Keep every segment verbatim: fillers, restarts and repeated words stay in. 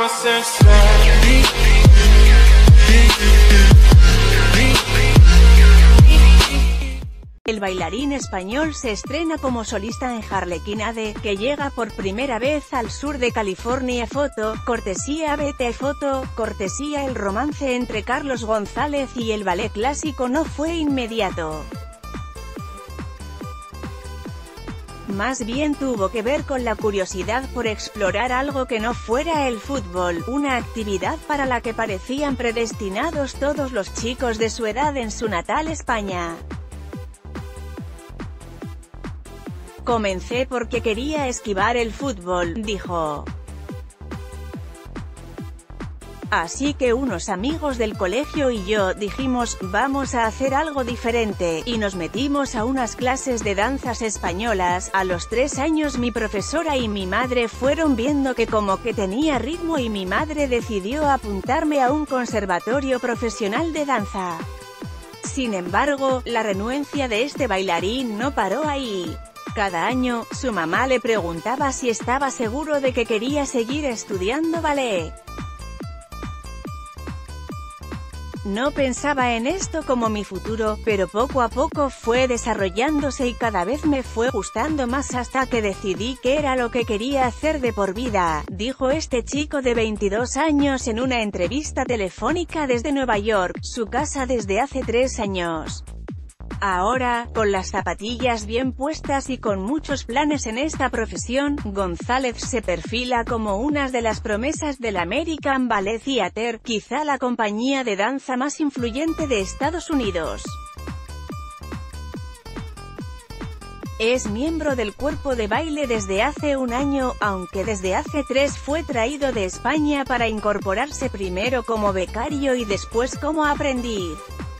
El bailarín español se estrena como solista en Harlequinade, que llega por primera vez al sur de California. Foto, cortesía B T Foto, cortesía. El romance entre Carlos González y el ballet clásico no fue inmediato. Más bien tuvo que ver con la curiosidad por explorar algo que no fuera el fútbol, una actividad para la que parecían predestinados todos los chicos de su edad en su natal España. Comencé porque quería esquivar el fútbol, dijo. Así que unos amigos del colegio y yo dijimos, vamos a hacer algo diferente, y nos metimos a unas clases de danzas españolas. A los tres años mi profesora y mi madre fueron viendo que como que tenía ritmo y mi madre decidió apuntarme a un conservatorio profesional de danza. Sin embargo, la renuencia de este bailarín no paró ahí. Cada año, su mamá le preguntaba si estaba seguro de que quería seguir estudiando ballet. No pensaba en esto como mi futuro, pero poco a poco fue desarrollándose y cada vez me fue gustando más hasta que decidí que era lo que quería hacer de por vida, dijo este chico de veintidós años en una entrevista telefónica desde Nueva York, su casa desde hace tres años. Ahora, con las zapatillas bien puestas y con muchos planes en esta profesión, González se perfila como una de las promesas del American Ballet Theatre, quizá la compañía de danza más influyente de Estados Unidos. Es miembro del cuerpo de baile desde hace un año, aunque desde hace tres fue traído de España para incorporarse primero como becario y después como aprendiz.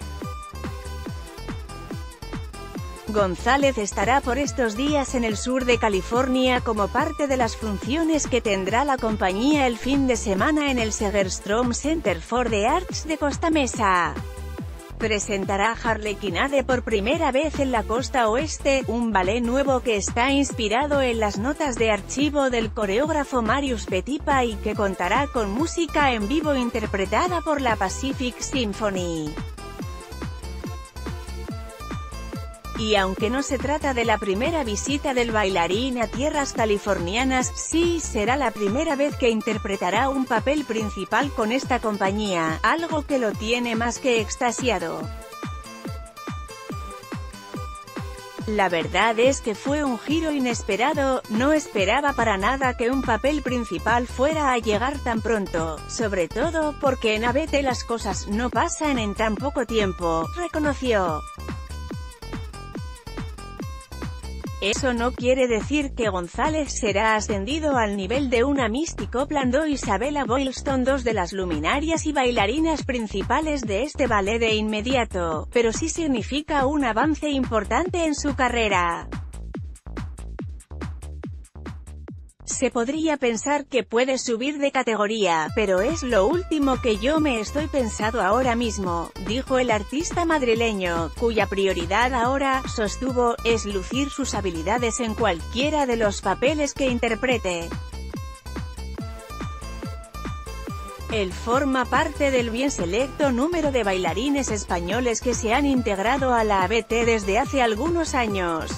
González estará por estos días en el sur de California como parte de las funciones que tendrá la compañía el fin de semana en el Segerstrom Center for the Arts de Costa Mesa. Presentará Harlequinade por primera vez en la costa oeste, un ballet nuevo que está inspirado en las notas de archivo del coreógrafo Marius Petipa y que contará con música en vivo interpretada por la Pacific Symphony. Y aunque no se trata de la primera visita del bailarín a tierras californianas, sí será la primera vez que interpretará un papel principal con esta compañía, algo que lo tiene más que extasiado. La verdad es que fue un giro inesperado, no esperaba para nada que un papel principal fuera a llegar tan pronto, sobre todo porque en A B T las cosas no pasan en tan poco tiempo, reconoció. Eso no quiere decir que González será ascendido al nivel de una Misty Copeland o Isabella Boylston, dos de las luminarias y bailarinas principales de este ballet de inmediato, pero sí significa un avance importante en su carrera. Se podría pensar que puede subir de categoría, pero es lo último que yo me estoy pensando ahora mismo, dijo el artista madrileño, cuya prioridad ahora, sostuvo, es lucir sus habilidades en cualquiera de los papeles que interprete. Él forma parte del bien selecto número de bailarines españoles que se han integrado a la A B T desde hace algunos años.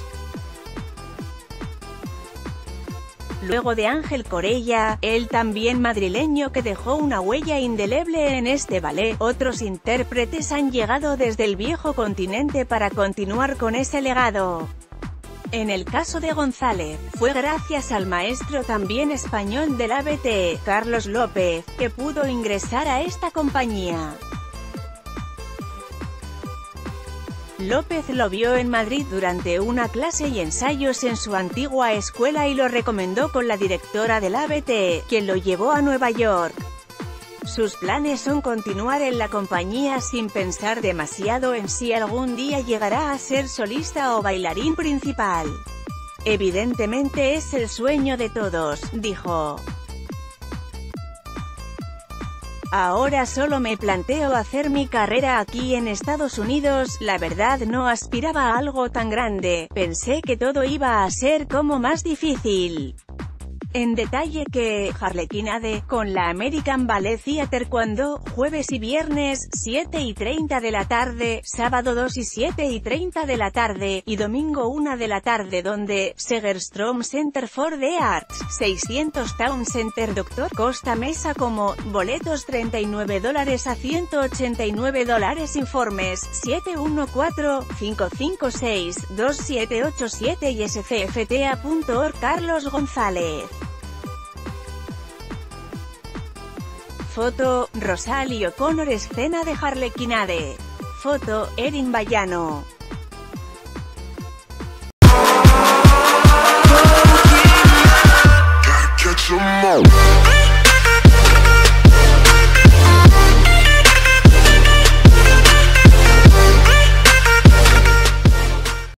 Luego de Ángel Corella, el también madrileño que dejó una huella indeleble en este ballet, otros intérpretes han llegado desde el viejo continente para continuar con ese legado. En el caso de González, fue gracias al maestro también español del A B T, Carlos López, que pudo ingresar a esta compañía. López lo vio en Madrid durante una clase y ensayos en su antigua escuela y lo recomendó con la directora del A B T, quien lo llevó a Nueva York. Sus planes son continuar en la compañía sin pensar demasiado en si algún día llegará a ser solista o bailarín principal. Evidentemente es el sueño de todos, dijo. Ahora solo me planteo hacer mi carrera aquí en Estados Unidos, la verdad no aspiraba a algo tan grande, pensé que todo iba a ser como más difícil. En detalle que, Harlequinade, con la American Ballet Theatre cuando, jueves y viernes, siete y treinta de la tarde, sábado dos y siete y treinta de la tarde, y domingo una de la tarde donde, Segerstrom Center for the Arts, seiscientos Town Center Doctor Costa Mesa como, boletos treinta y nueve dólares a ciento ochenta y nueve dólares informes, siete uno cuatro, cinco cinco seis, dos siete ocho siete y s c f t a punto org. Carlos González. Foto, Rosalie O'Connor escena de Harlequinade. Foto, Erin Bayano.